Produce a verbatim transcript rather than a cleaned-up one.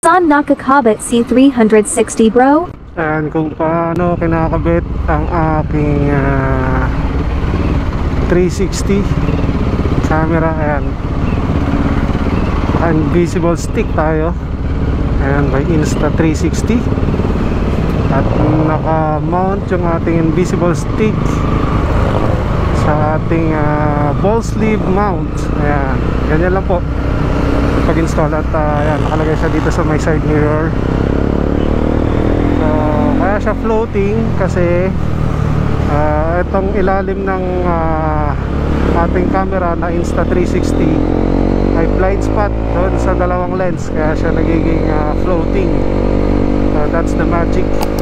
Saan nakakabit si three sixty bro? And kung paano kinakabit ang aking uh, three sixty camera. Ayan, invisible stick tayo. Ayan, by Insta three sixty. At naka-mount yung ating invisible stick sa ating uh, ball sleeve mount. Ayan, ganyan lang po pag-install. At uh, ayan, nakalagay siya dito sa my side mirror. So kaya siya floating kasi uh, itong ilalim ng uh, ating camera na Insta three sixty may blind spot doon sa dalawang lens, kaya siya nagiging uh, floating. So that's the magic.